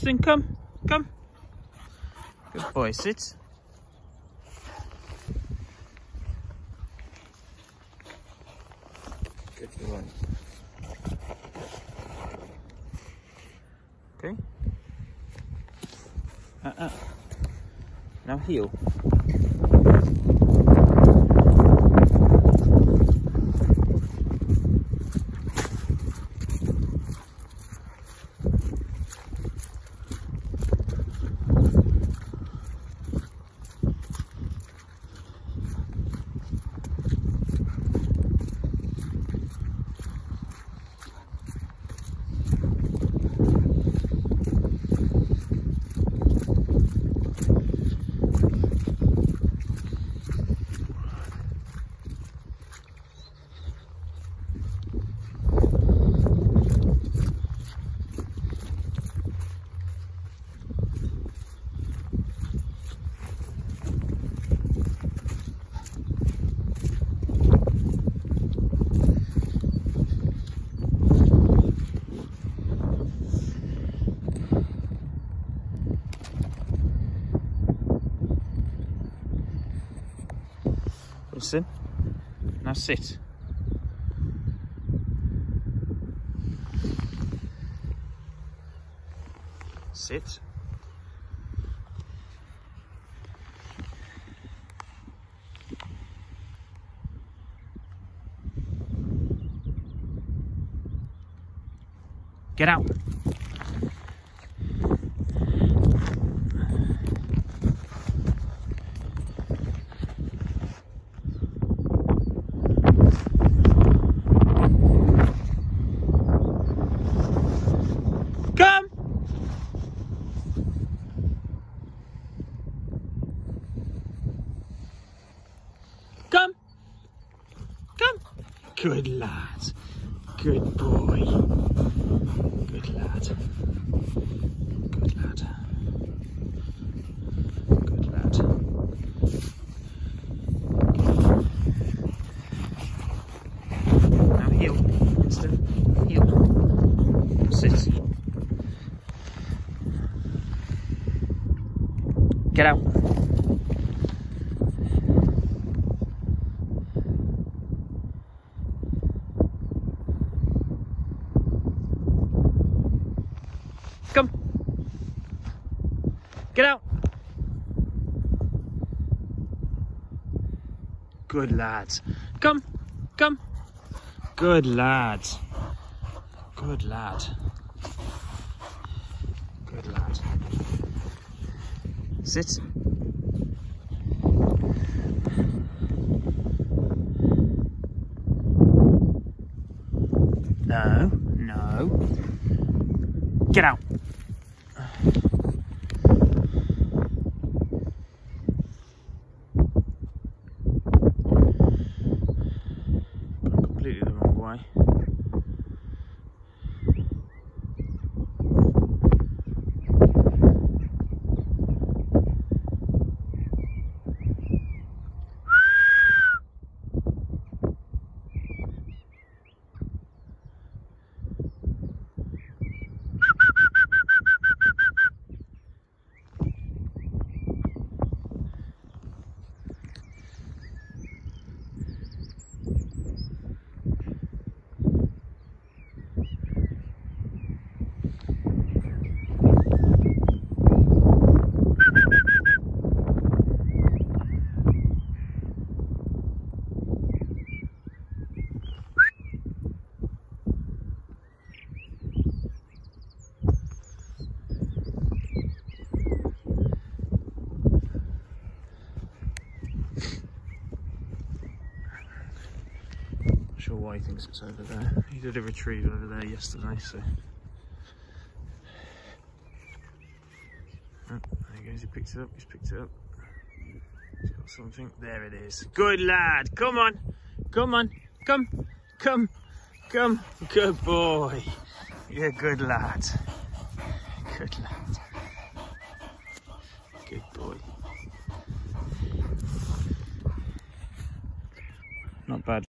Winston, come. Come. Good boy, sit. Good boy. Okay. Now heel. Listen, now sit. Sit. Get out. Come. Come. Come. Good lad. Good boy. Good lad. Good lad. Good lad. Now heel. Winston. Heel. Sit. Get out. Come. Get out. Good lads. Come. Come. Good lads. Good lad. Good lad. Sit. No, no. Get out. Gone completely the wrong way. Sure why he thinks it's over there. He did a retrieve over there yesterday, so. Oh, there he goes, he picked it up, he's picked it up. He's got something, there it is. Good lad, come on, come on, come, come, come, good boy. You're a good lad. Good lad. Good boy. Not bad.